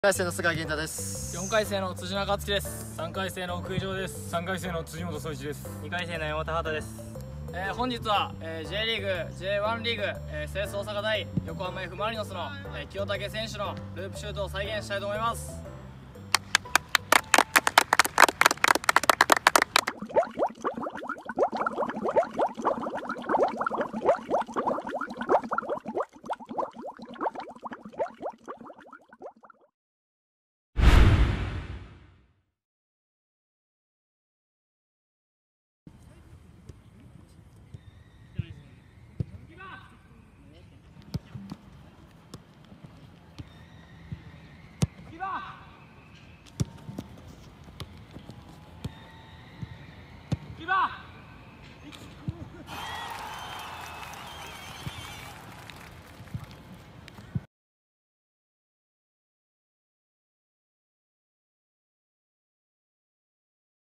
1回生の菅井源太です。 4回生の辻中敦樹です。3回生の奥井上です。3回生の辻本総一です。 2回生の山本畑です。 本日は、J リーグ J1 リーグ、セレッソ大阪対横浜 F マリノスの、清武選手のループシュートを再現したいと思います。